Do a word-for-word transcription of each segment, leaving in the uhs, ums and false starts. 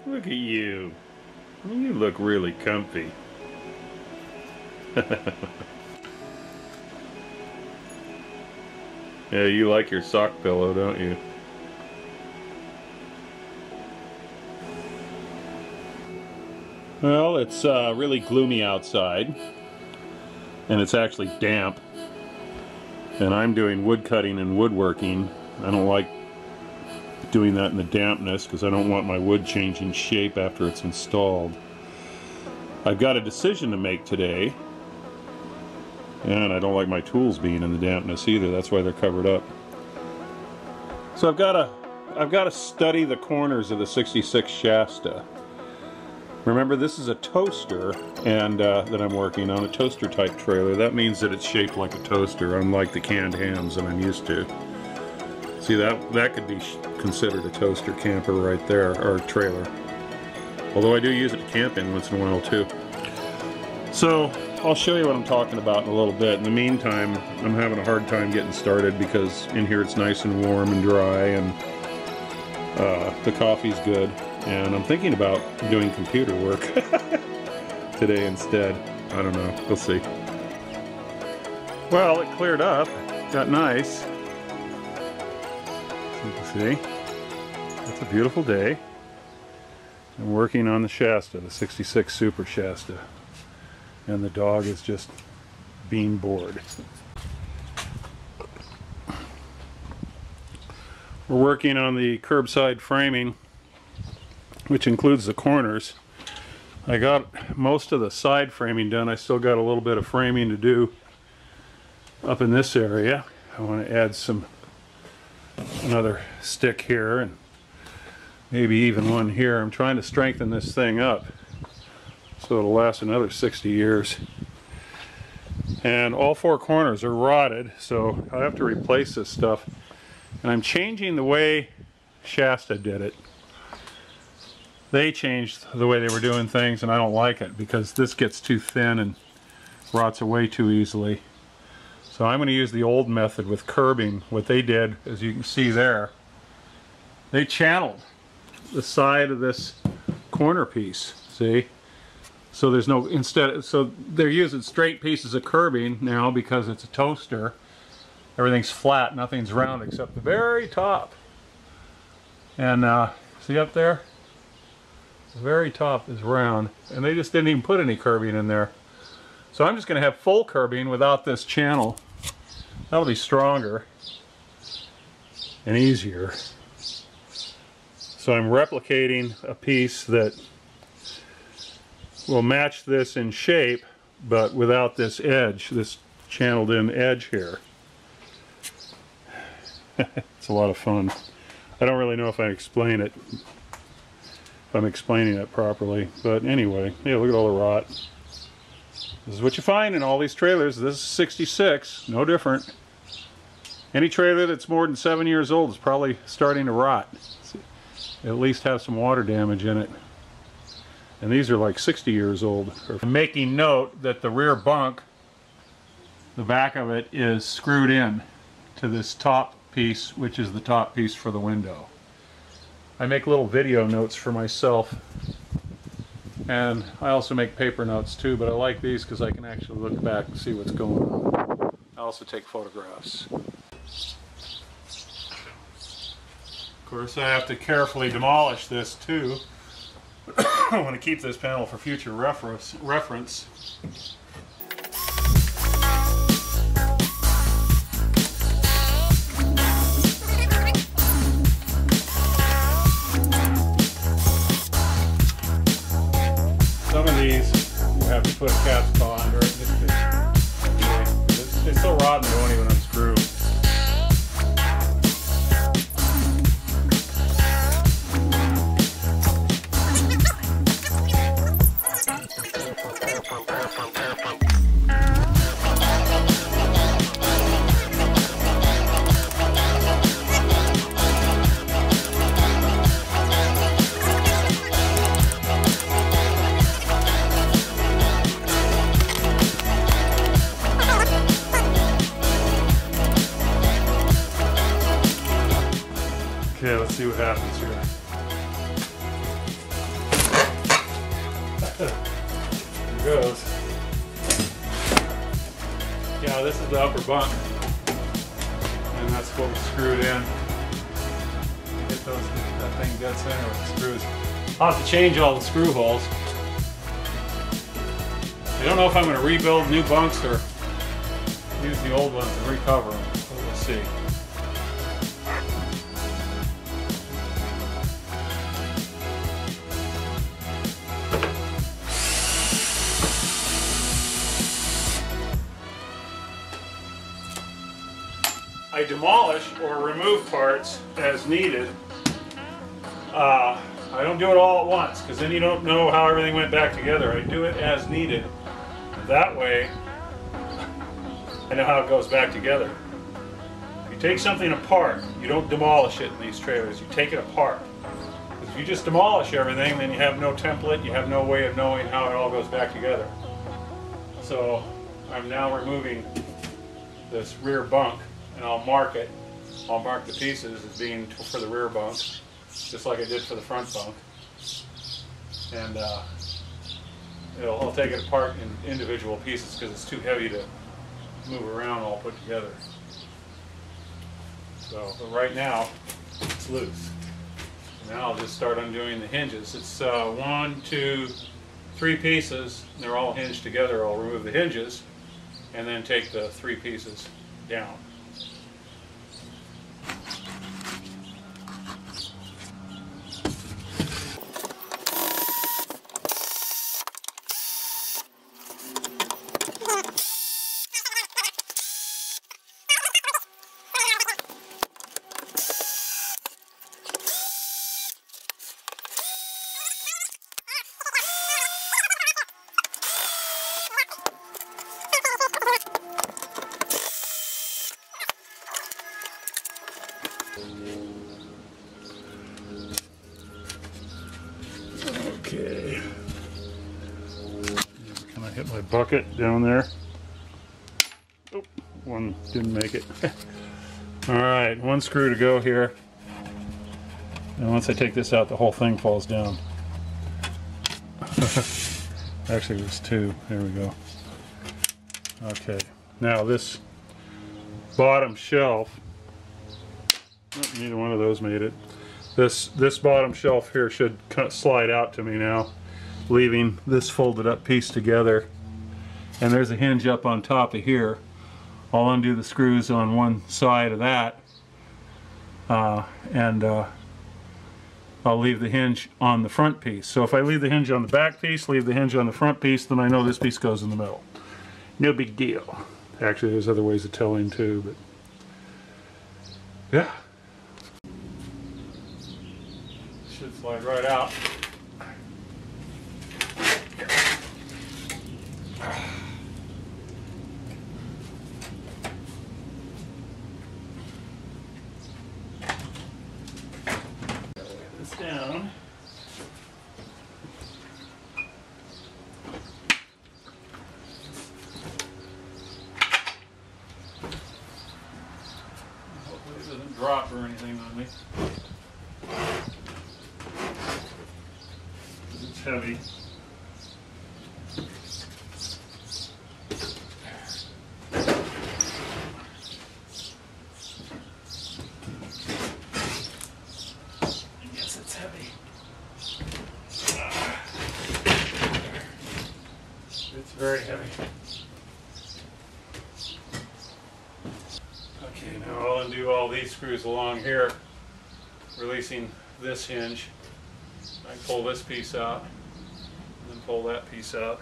Look at you. You look really comfy. Yeah, you like your sock pillow, don't you? Well, it's uh, really gloomy outside, and it's actually damp. And I'm doing wood cutting and woodworking. I don't like doing that in the dampness because I don't want my wood changing shape after it's installed. I've got a decision to make today, and I don't like my tools being in the dampness either. That's why they're covered up. So I've got to I've got to study the corners of the sixty-six Shasta. Remember, this is a toaster, and uh, that I'm working on, a toaster type trailer. That means that it's shaped like a toaster, unlike the canned hams that I'm used to. See, that that could be considered a toaster camper right there, or trailer. Although I do use it to camp in once in a while too. So I'll show you what I'm talking about in a little bit. In the meantime, I'm having a hard time getting started because in here it's nice and warm and dry, and uh, the coffee's good. And I'm thinking about doing computer work today instead. I don't know. We'll see. Well, it cleared up. Got nice. So you can see. It's a beautiful day. I'm working on the Shasta, the sixty-six Super Shasta. And the dog is just being bored. We're working on the curbside framing, which includes the corners. I got most of the side framing done. I still got a little bit of framing to do up in this area. I want to add some another stick here and maybe even one here. I'm trying to strengthen this thing up so it'll last another sixty years. And all four corners are rotted, so I have to replace this stuff. And I'm changing the way Shasta did it. They changed the way they were doing things, and I don't like it because this gets too thin and rots away too easily. So I'm going to use the old method with curbing. What they did, as you can see there, they channeled the side of this corner piece, see? So there's no, instead, so they're using straight pieces of curbing now because it's a toaster. Everything's flat, nothing's round except the very top. And uh, see up there? The very top is round, and they just didn't even put any curbing in there. So I'm just going to have full curbing without this channel. That'll be stronger and easier. So I'm replicating a piece that will match this in shape, but without this edge, this channeled in edge here. It's a lot of fun. I don't really know if I explain it. If I'm explaining it properly, but anyway, yeah, look at all the rot. This is what you find in all these trailers. This is sixty-six, no different. Any trailer that's more than seven years old is probably starting to rot. At least have some water damage in it. And these are like sixty years old. I'm making note that the rear bunk, the back of it, is screwed in to this top piece, which is the top piece for the window. I make little video notes for myself, and I also make paper notes too, but I like these because I can actually look back and see what's going on. I also take photographs. Of course, I have to carefully demolish this too. I want to keep this panel for future reference. reference. Some of these you have to put a cat's paw under it. It's, it's so rotten they won't even unscrew. Okay, let's see what happens here. There goes. Yeah, this is the upper bunk, and that's what we screwed in. Get those, that thing dead center with the screws. I'll have to change all the screw holes. I don't know if I'm going to rebuild new bunks or use the old ones and recover them, but we'll see. I demolish or remove parts as needed. Uh, I don't do it all at once because then you don't know how everything went back together. I do it as needed. That way, I know how it goes back together. If you take something apart, you don't demolish it in these trailers. You take it apart. Because if you just demolish everything, then you have no template, you have no way of knowing how it all goes back together. So I'm now removing this rear bunk, and I'll mark it. I'll mark the pieces as being for the rear bunk, just like I did for the front bunk. And uh, it'll, I'll take it apart in individual pieces because it's too heavy to move around all put together. So, but right now, it's loose. Now I'll just start undoing the hinges. It's uh, one, two, three pieces. They're all hinged together. I'll remove the hinges and then take the three pieces down. Okay. Can I hit my bucket down there? Oh, one didn't make it. All right, one screw to go here. And once I take this out, the whole thing falls down. Actually, there's two. There we go. Okay. Now this bottom shelf, oh, neither one of those made it. This this bottom shelf here should kind of slide out to me now, leaving this folded up piece together. And there's a hinge up on top of here. I'll undo the screws on one side of that, uh, and uh, I'll leave the hinge on the front piece. So if I leave the hinge on the back piece, leave the hinge on the front piece, then I know this piece goes in the middle. No big deal. Actually, there's other ways of telling too, but yeah. Should slide right out. Lay this down. Hopefully it doesn't drop or anything on me. It's heavy. I guess it's heavy. It's very heavy. Okay, now I'll undo all these screws along here, releasing this hinge. I pull this piece out, and then pull that piece out.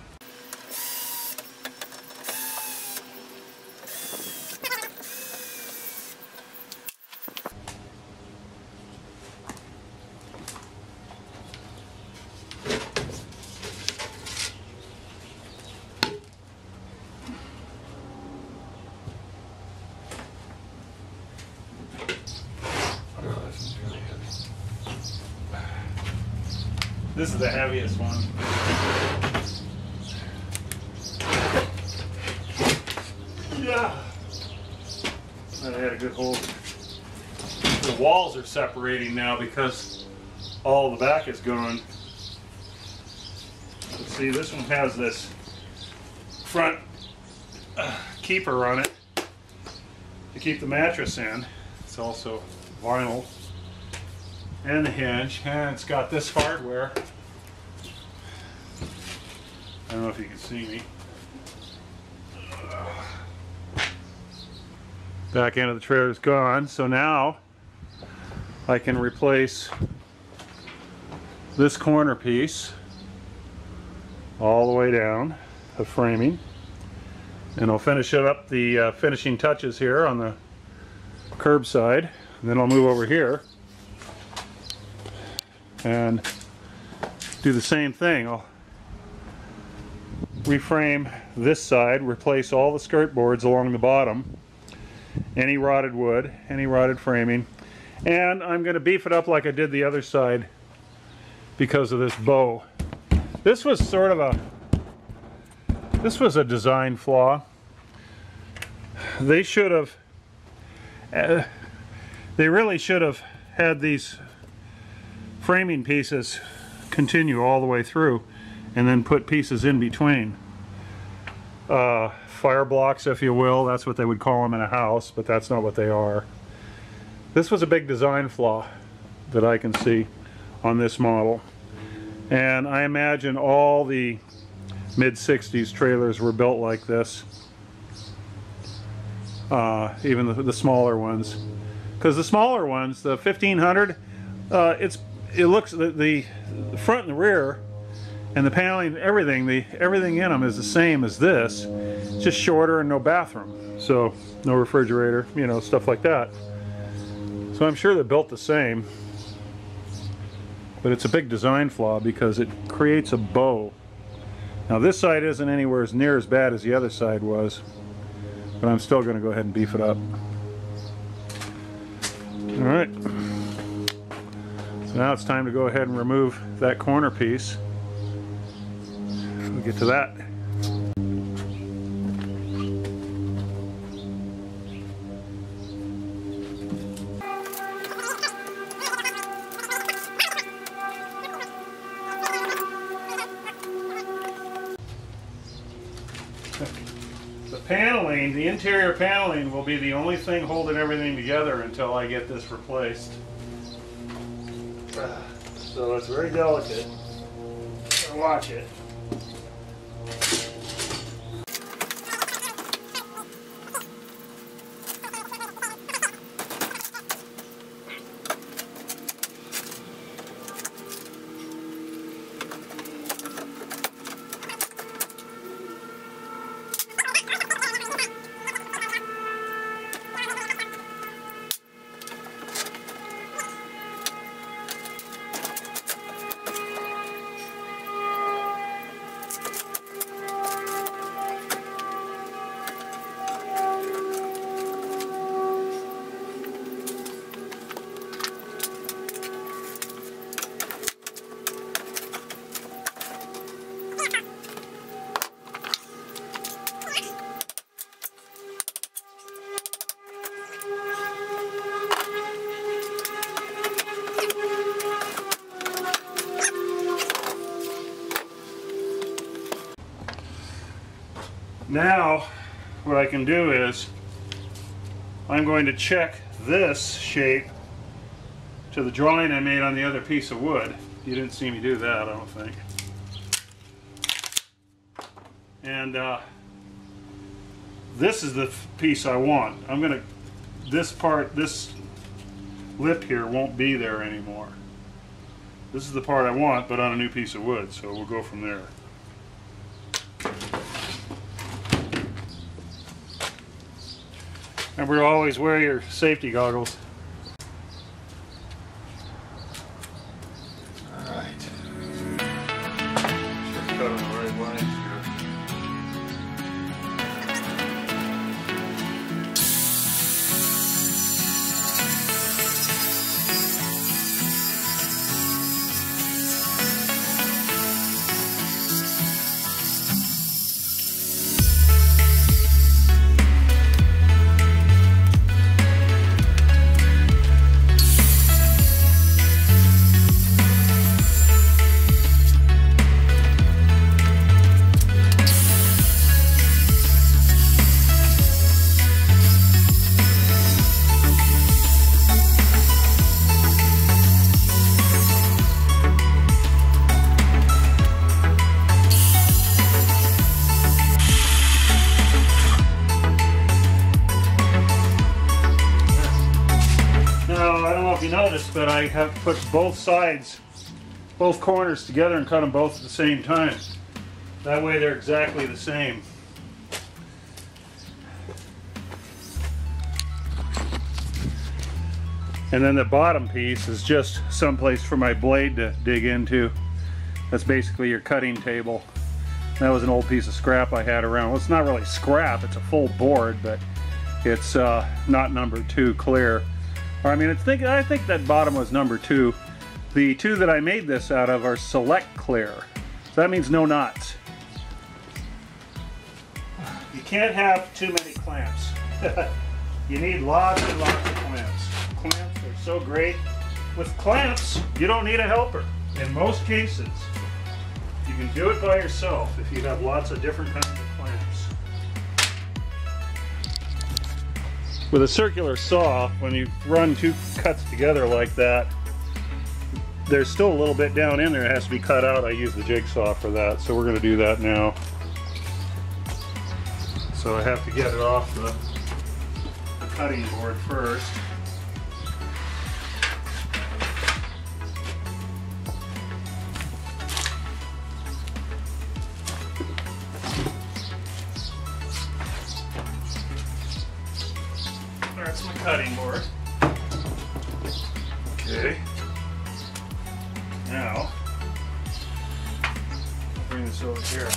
This is the heaviest one. Yeah. I had a good hold. The walls are separating now because all the back is gone. See, this one has this front uh, keeper on it to keep the mattress in. It's also vinyl, and the hinge, and it's got this hardware. I don't know if you can see me. Back end of the trailer is gone, so now I can replace this corner piece all the way down the framing, and I'll finish it up the uh, finishing touches here on the curb side, and then I'll move over here and do the same thing. I'll reframe this side, replace all the skirt boards along the bottom, any rotted wood, any rotted framing, and I'm going to beef it up like I did the other side because of this bow. This was sort of a this was a design flaw. They should have uh, they really should have had these framing pieces continue all the way through and then put pieces in between. Uh, fire blocks, if you will, that's what they would call them in a house, but that's not what they are. This was a big design flaw that I can see on this model, and I imagine all the mid sixties trailers were built like this, uh, even the, the smaller ones, because the smaller ones, the fifteen hundred, uh, it's it looks the, the front and the rear and the paneling, everything, the everything in them is the same as this. It's just shorter and no bathroom, so no refrigerator, you know, stuff like that. So I'm sure they're built the same, but it's a big design flaw because it creates a bow. Now this side isn't anywhere as near as bad as the other side was, but I'm still going to go ahead and beef it up. All right. So now it's time to go ahead and remove that corner piece. We'll get to that. The paneling, the interior paneling, will be the only thing holding everything together until I get this replaced. So it's very delicate. Watch it. Now, what I can do is, I'm going to check this shape to the drawing I made on the other piece of wood. You didn't see me do that, I don't think. And uh, this is the piece I want. I'm going to, this part, this lip here won't be there anymore. This is the part I want, but on a new piece of wood, so we'll go from there. Remember to always wear your safety goggles. All right. Just cut on the right lines here. but I have put both sides, both corners together and cut them both at the same time. That way they're exactly the same. And then the bottom piece is just someplace for my blade to dig into. That's basically your cutting table. That was an old piece of scrap I had around. Well, it's not really scrap, it's a full board, but it's uh, not number two clear. Or I mean, it's think, I think that bottom was number two. The two that I made this out of are select clear. So that means no knots. You can't have too many clamps. You need lots and lots of clamps. Clamps are so great. With clamps, you don't need a helper. In most cases, you can do it by yourself if you have lots of different kinds of clamps. With a circular saw, when you run two cuts together like that, there's still a little bit down in there that has to be cut out. I use the jigsaw for that, so we're going to do that now. So I have to get it off the, the cutting board first. That's my cutting board. Okay. Now, bring this over here.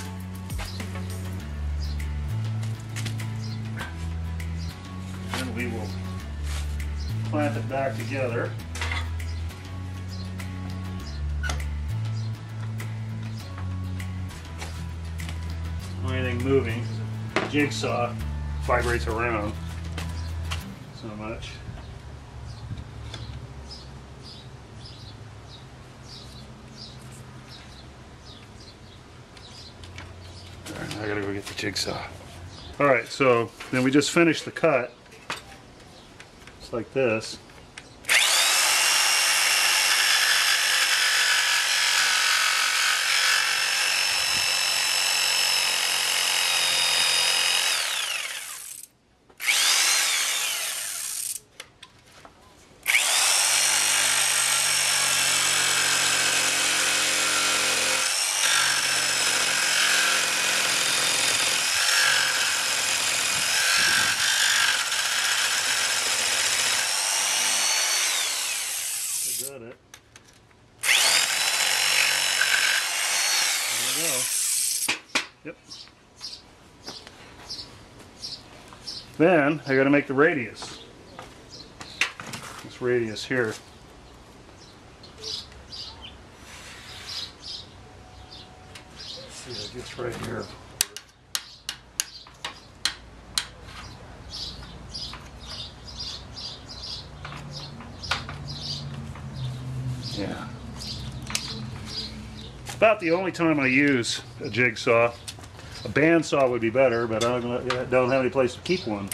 And we will clamp it back together. Only thing moving, the jigsaw vibrates around so much. I gotta go get the jigsaw. Alright, so then we just finished the cut. It's like this. Got it. There we go. Yep. Then I got to make the radius. This radius here. Let's see, it gets right here. Yeah. About the only time I use a jigsaw. A bandsaw would be better, but I don't, don't have any place to keep one.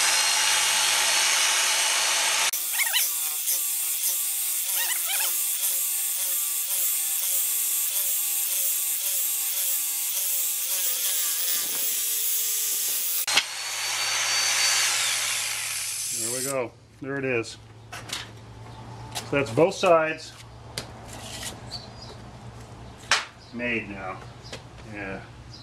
There we go. There it is. So that's both sides made now. Yeah.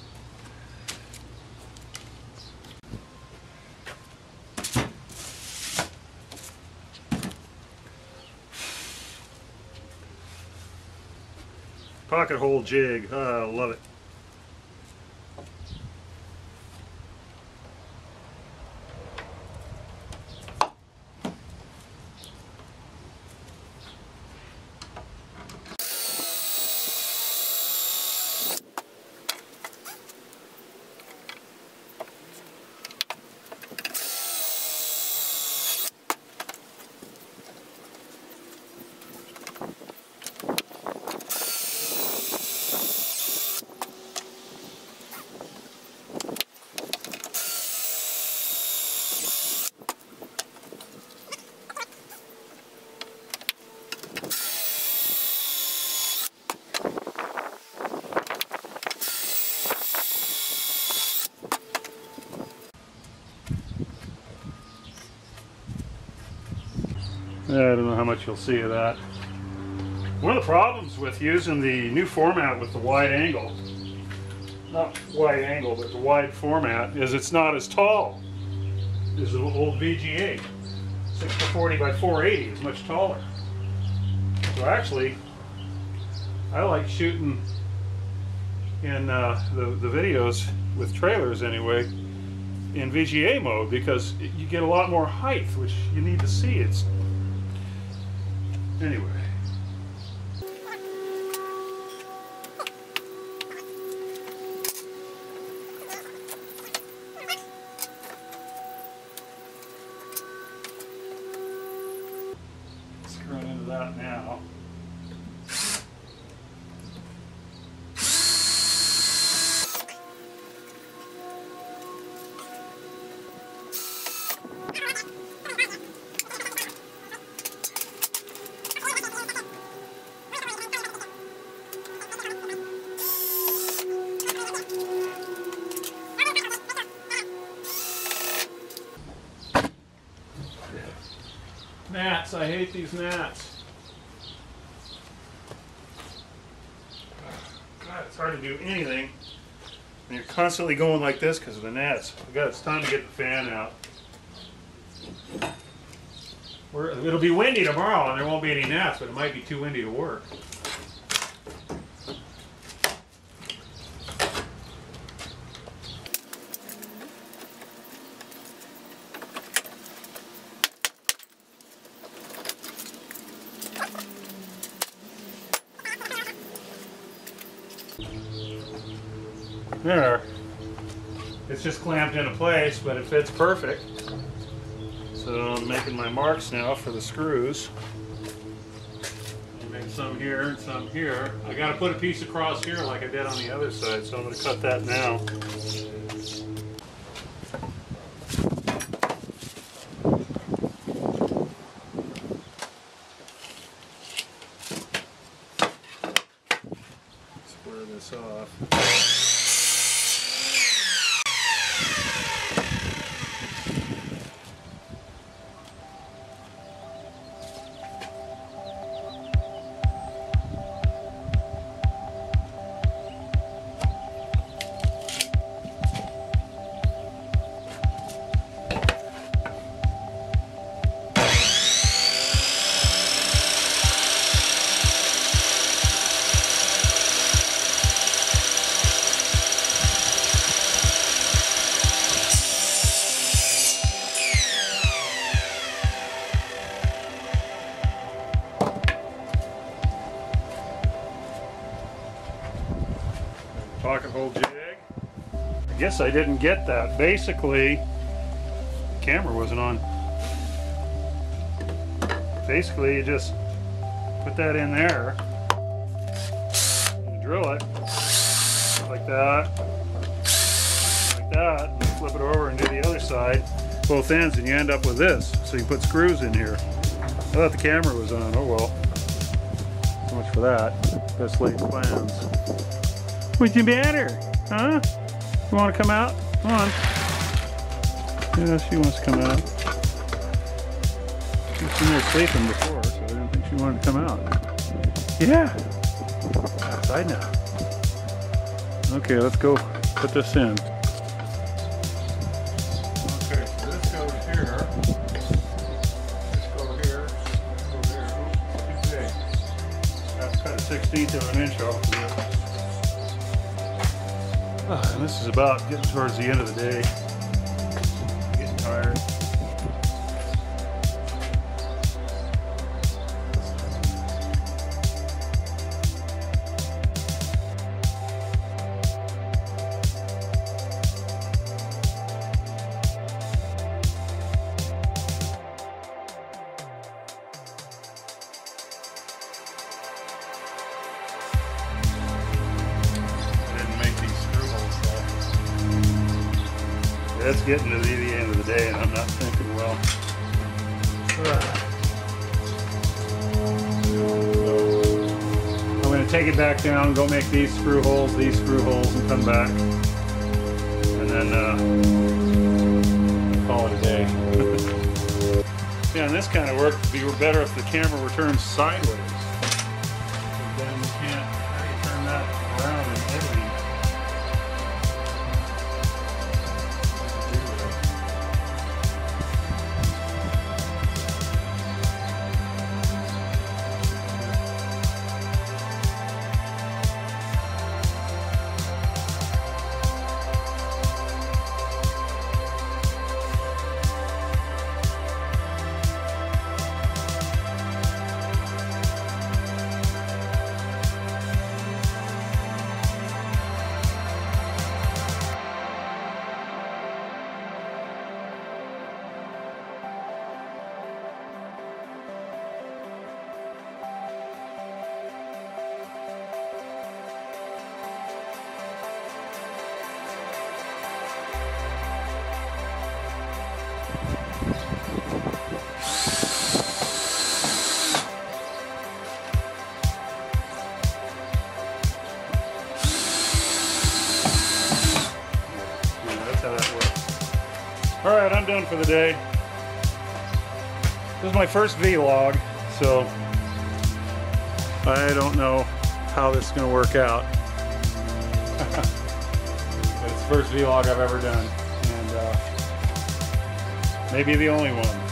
Pocket hole jig. Oh, love it. don't know how much you'll see of that. One of the problems with using the new format with the wide angle, not wide angle, but the wide format, is it's not as tall as the old V G A. six to forty by four eighty is much taller. So actually, I like shooting in uh, the, the videos with trailers anyway in V G A mode, because you get a lot more height, which you need to see. It's anyway. Let's run into that now. Gnats, I hate these gnats. God, it's hard to do anything when you're constantly going like this because of the gnats. God, it's time to get the fan out. We're, it'll be windy tomorrow and there won't be any gnats, but it might be too windy to work. There. It's just clamped into place, but it fits perfect. So I'm making my marks now for the screws. I made some here and some here. I got to put a piece across here like I did on the other side, so I'm going to cut that now. Square this off. Pocket hole jig. I guess I didn't get that. Basically, the camera wasn't on. Basically, you just put that in there, and you drill it like that, like that, and flip it over and do the other side, both ends, and you end up with this. So you put screws in here. I thought the camera was on. Oh well. So much for that. Best laid plans. What's the matter? Huh? You want to come out? Come on. Yeah, she wants to come out. She's been there sleeping before, so I didn't think she wanted to come out. Yeah. Outside now. Okay, let's go put this in. Okay, so this goes here. This goes here. This goes here. Oops, too big. That's cut a sixteenth of an inch off of it. Oh, and this is about getting towards the end of the day. Getting tired. It's getting to the end of the day and I'm not thinking well. I'm going to take it back down, go make these screw holes, these screw holes, and come back. And then uh, call it a day. See, on this kind of work, it'd be better if the camera were turned sideways. But then you can't, how do you turn that around in editing? Alright, I'm done for the day. This is my first vlog, so I don't know how this is going to work out. It's the first vlog I've ever done, and uh, maybe the only one.